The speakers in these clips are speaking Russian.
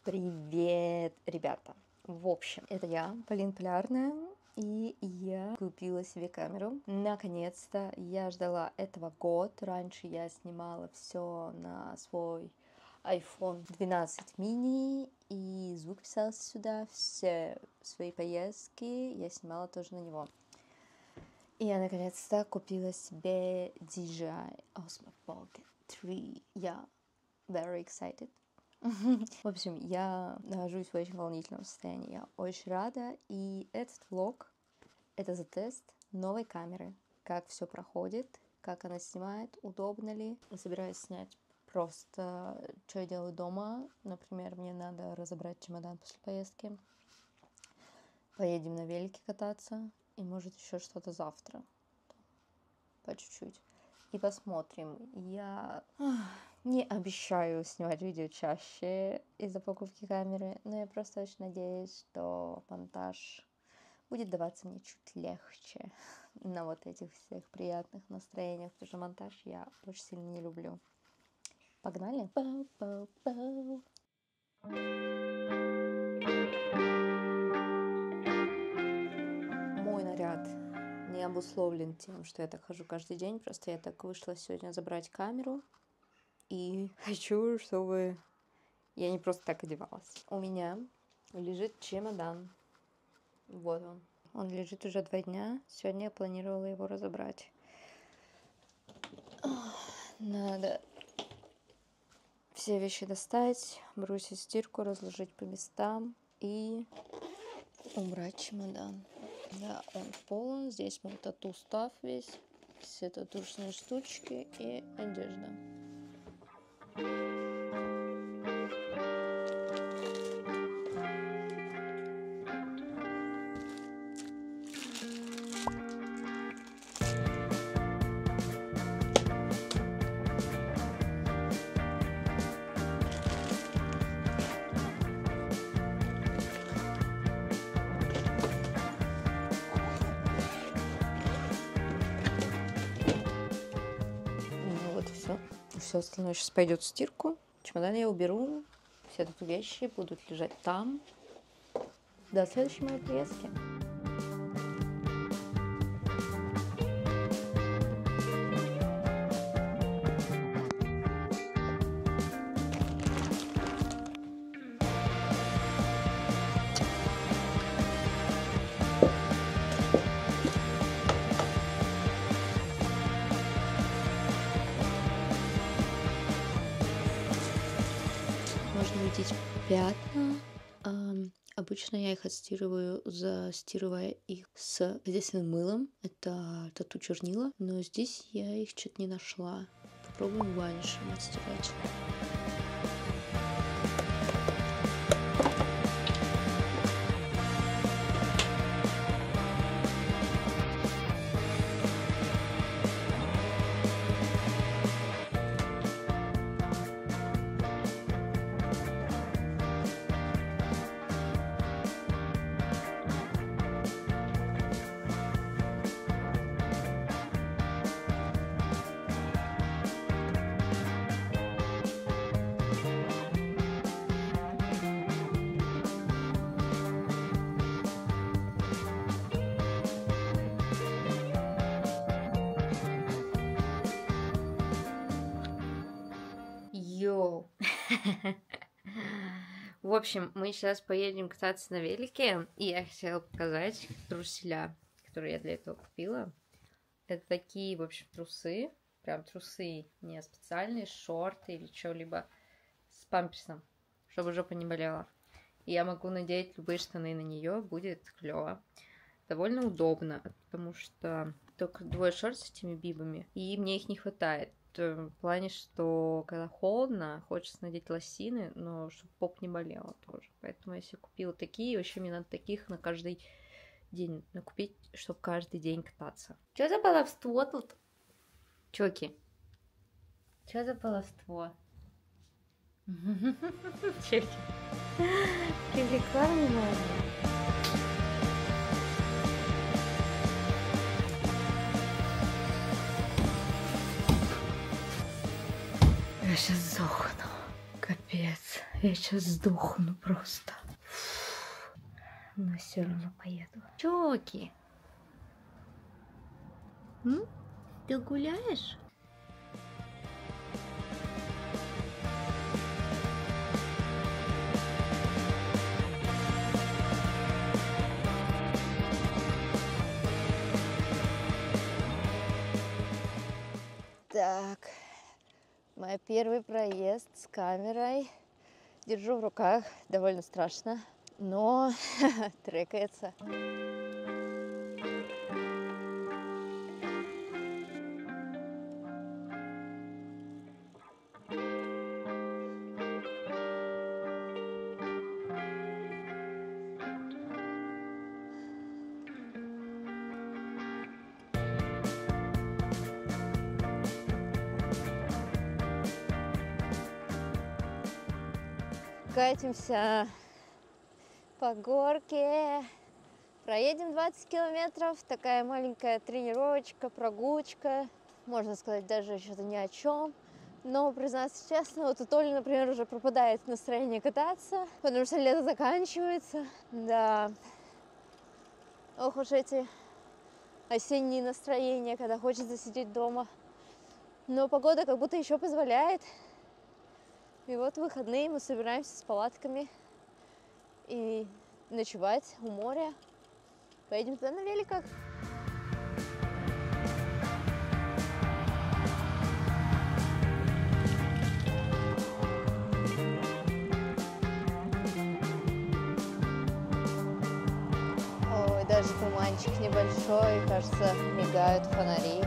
Привет, ребята! В общем, это я, Полина Полярная, и я купила себе камеру. Наконец-то я ждала этого год. Раньше я снимала все на свой iPhone 12 mini, и звук писался сюда, все свои поездки я снимала тоже на него. И я наконец-то купила себе DJI Osmo Pocket 3. Я very excited. В общем, я нахожусь в очень волнительном состоянии. Я очень рада. И этот влог — это за тест новой камеры. Как все проходит, как она снимает, удобно ли. Я собираюсь снять просто, что я делаю дома. Например, мне надо разобрать чемодан после поездки. Поедем на велике кататься. И может еще что-то завтра. По чуть-чуть. И посмотрим. Я не обещаю снимать видео чаще из-за покупки камеры, но я просто очень надеюсь, что монтаж будет даваться мне чуть легче на вот этих всех приятных настроениях, потому что монтаж я очень сильно не люблю. Погнали! Пау-пау-пау. Мой наряд не обусловлен тем, что я так хожу каждый день, просто я так вышла сегодня забрать камеру, и хочу, чтобы я не просто так одевалась. У меня лежит чемодан. Вот он. Он лежит уже 2 дня. Сегодня я планировала его разобрать. Надо все вещи достать, бросить в стирку, разложить по местам и убрать чемодан. Да, он полон. Здесь мой тату-став весь. Все татушные штучки и одежда. Все остальное сейчас пойдет в стирку. Чемодан я уберу. Все тут вещи будут лежать там. До следующей моей поездки. Можно видеть пятна. Обычно я их отстирываю, застирывая их с естественным мылом. Это тату чернила. Но здесь я их что-то не нашла. Попробуем ванишем отстирать. Йоу! В общем, мы сейчас поедем кататься на велике, и я хотела показать труселя, которые я для этого купила. Это такие, в общем, трусы, прям трусы, не специальные, шорты или что-либо с памперсом, чтобы жопа не болела. И я могу надеть любые штаны на нее, будет клево. Довольно удобно, потому что только 2 шорт с этими бибами, и мне их не хватает. В плане, что когда холодно, хочется надеть лосины, но чтобы поп не болела тоже. Поэтому я себе купила такие, вообще мне надо таких на каждый день накупить, чтобы каждый день кататься. Что за баловство тут? Чоки? Что за баловство? Чоки. Привлекла внимание. Я сейчас сдохну. Капец. Я сейчас сдохну просто. Но все равно поеду. Чоки. Ты гуляешь? Так, мой первый проезд с камерой. Держу в руках, довольно страшно, но трекается. Катимся по горке, проедем 20 километров, такая маленькая тренировочка, прогулочка, можно сказать, даже что-то ни о чем. Но, признаться честно, вот у Толи, например, уже пропадает настроение кататься, потому что лето заканчивается. Да, ох уж эти осенние настроения, когда хочется сидеть дома. Но погода как будто еще позволяет. И вот в выходные мы собираемся с палатками и ночевать у моря. Поедем туда на великах. Ой, даже туманчик небольшой, кажется, мигают фонари.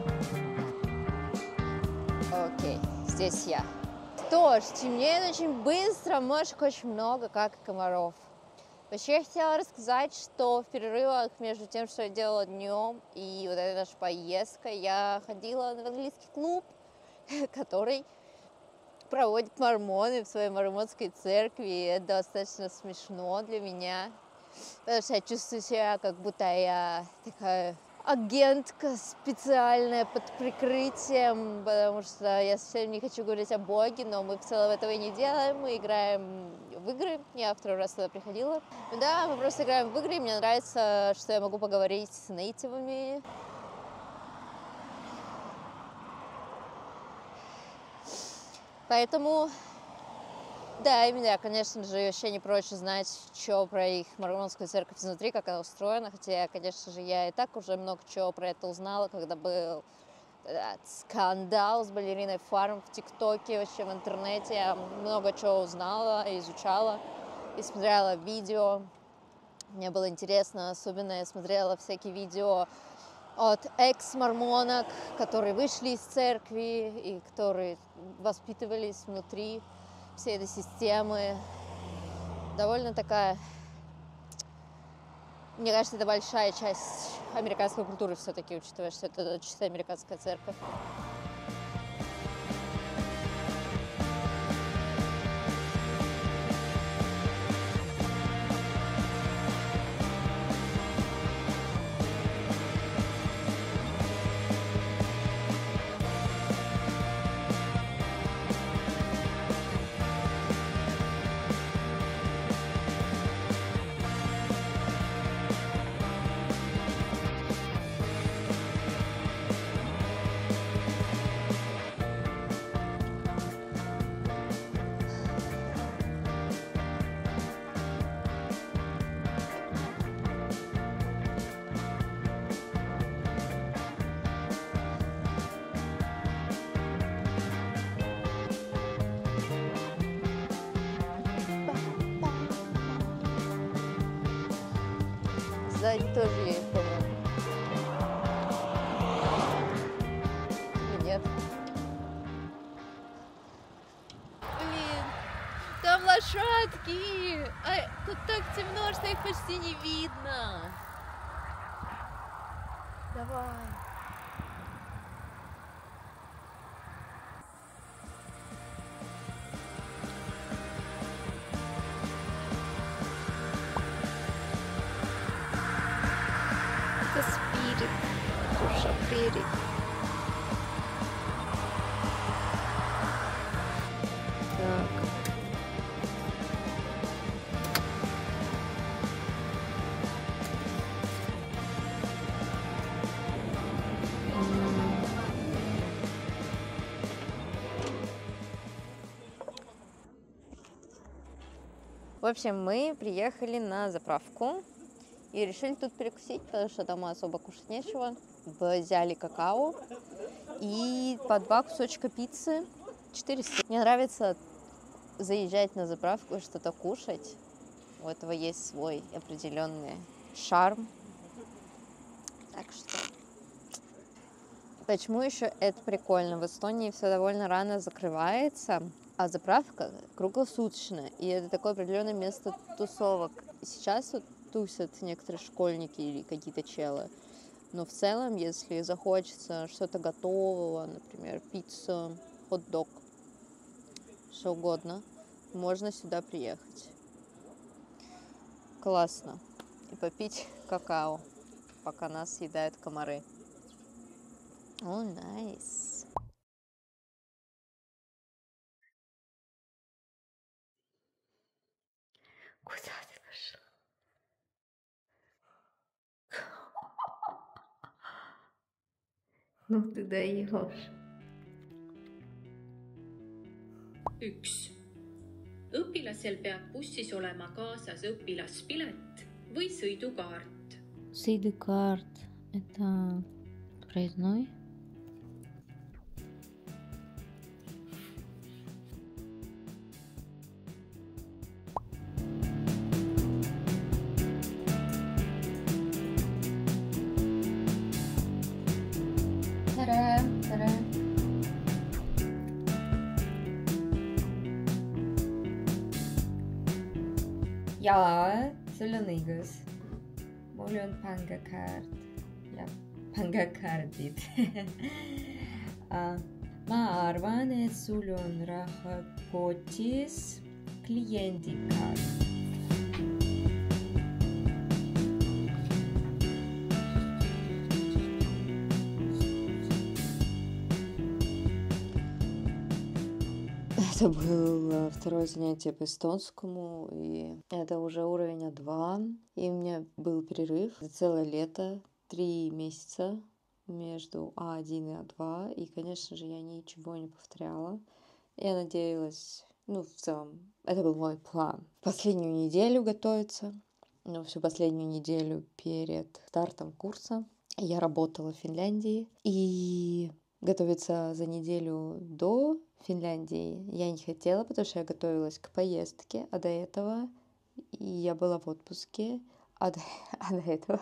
Окей, здесь я. Что ж, темнеет очень быстро, мошек очень много, как и комаров. Вообще я хотела рассказать, что в перерывах между тем, что я делала днем и вот этой нашей поездкой, я ходила в английский клуб, который проводят мормоны в своей мормонской церкви. И это достаточно смешно для меня, потому что я чувствую себя, как будто я такая агентка специальная под прикрытием, потому что я совсем не хочу говорить о Боге, но мы в целом этого и не делаем. Мы играем в игры. Я второй раз туда приходила. Да, мы просто играем в игры, и мне нравится, что я могу поговорить с нейтивами. Поэтому, да, именно я, конечно же, вообще не прочь знать, что про их мормонскую церковь изнутри, как она устроена. Хотя, конечно же, я и так уже много чего про это узнала, когда был этот скандал с балериной Фарм в ТикТоке, вообще в интернете. Я много чего узнала, изучала и смотрела видео. Мне было интересно, особенно я смотрела всякие видео от экс-мормонок, которые вышли из церкви и которые воспитывались внутри всей этой системы. Довольно такая, мне кажется, это большая часть американской культуры все-таки, учитывая, что это чисто американская церковь. Сзади тоже есть, по-моему. Нет. Блин, там лошадки! А тут так темно, что их почти не видно. Давай. Это спирит, душа берег. Так. В общем, мы приехали на заправку и решили тут перекусить, потому что дома особо кушать нечего. Взяли какао и по 2 кусочка пиццы 400. Мне нравится заезжать на заправку и что-то кушать. У этого есть свой определенный шарм. Так что... Почему еще это прикольно? В Эстонии все довольно рано закрывается, а заправка круглосуточная. И это такое определенное место тусовок. Сейчас вот тусят некоторые школьники или какие-то челы. Но в целом, если захочется что-то готового, например, пиццу, хот-дог, что угодно, можно сюда приехать. Классно. И попить какао, пока нас съедают комары. О, найс. Куда ты пошла? Ну ты даешь. 1. Õpilasel peab bussis olema kaasas õpilaspilet või sõidukaart. Sõidukaart. Это проездной? tere. Jaa, sul on õigus. Mul on pangakaart ja pangakaardid. Ma arvan, et sul on rahakotis kliendikaart. Это было второе занятие по эстонскому, и это уже уровень А2, и у меня был перерыв за целое лето, 3 месяца между А1 и А2, и, конечно же, я ничего не повторяла. Я надеялась, в целом, это был мой план. Последнюю неделю готовиться, всю последнюю неделю перед стартом курса я работала в Финляндии, и готовиться за неделю до Финляндии я не хотела, потому что я готовилась к поездке, а до этого я была в отпуске, а до этого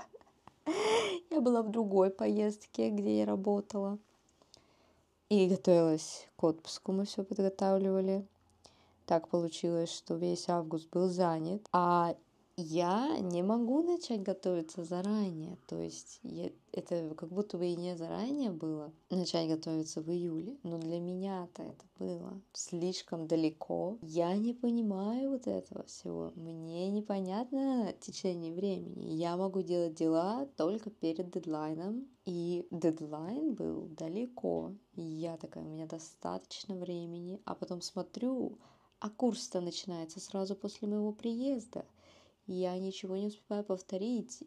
я была в другой поездке, где я работала. И готовилась к отпуску, мы все подготавливали. Так получилось, что весь август был занят, а я не могу начать готовиться заранее. То есть это как будто бы и не заранее было начать готовиться в июле, но для меня-то это было слишком далеко. Я не понимаю вот этого всего. Мне непонятно течение времени. Я могу делать дела только перед дедлайном, и дедлайн был далеко. И я такая, у меня достаточно времени, а потом смотрю, а курс-то начинается сразу после моего приезда. Я ничего не успеваю повторить.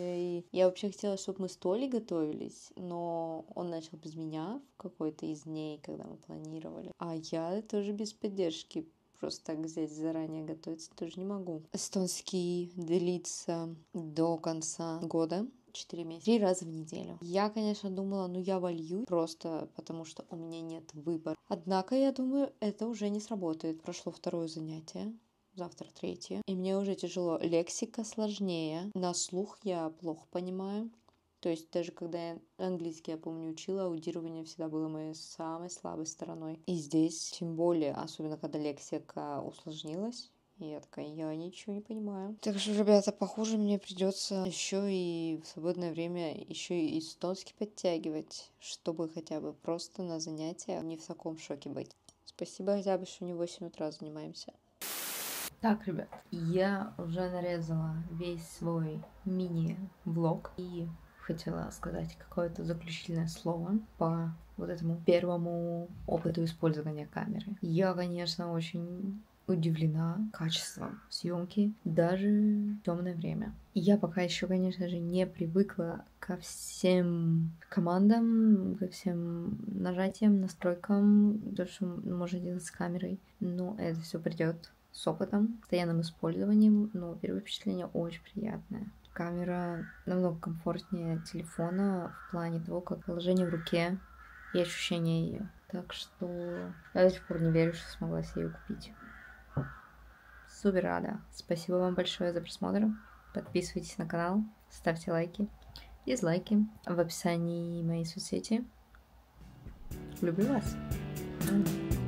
И я вообще хотела, чтобы мы с Толей готовились, но он начал без меня в какой-то из дней, когда мы планировали. А я тоже без поддержки. Просто так взять заранее готовиться тоже не могу. Эстонский длится до конца года. 4 месяца. 3 раза в неделю. Я, конечно, думала, я волью просто потому, что у меня нет выбора. Однако, я думаю, это уже не сработает. Прошло второе занятие. Завтра 3. И мне уже тяжело. Лексика сложнее. На слух я плохо понимаю. То есть даже когда я английский, я помню, учила, аудирование всегда было моей самой слабой стороной. И здесь тем более, особенно когда лексика усложнилась. И я такая, я ничего не понимаю. Так что, ребята, похоже, мне придется еще и в свободное время еще и эстонский подтягивать, чтобы хотя бы просто на занятиях не в таком шоке быть. Спасибо хотя бы, что не в 8 утра занимаемся. Так, ребят, я уже нарезала весь свой мини-влог и хотела сказать какое-то заключительное слово по вот этому первому опыту использования камеры. Я, конечно, очень удивлена качеством съемки даже в темное время. Я пока еще, конечно же, не привыкла ко всем командам, ко всем нажатиям, настройкам, то, что можно делать с камерой, но это все придет. с опытом, постоянным использованием, но первое впечатление очень приятное. Камера намного комфортнее телефона в плане того, как положение в руке и ощущение ее. Так что я до сих пор не верю, что смогла себе ее купить. Супер рада. Спасибо вам большое за просмотр. Подписывайтесь на канал, ставьте лайки, дизлайки. В описании моей соцсети. Люблю вас.